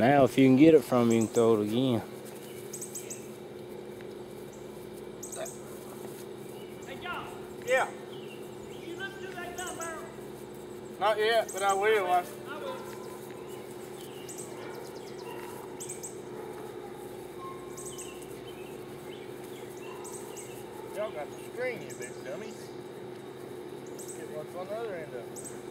Now, if you can get it from him, you can throw it again. Hey, John. Yeah. You look through that gun barrel? Not yet, but I will. I will. Y'all got the string, you big dummies. Get what's on the other end of it.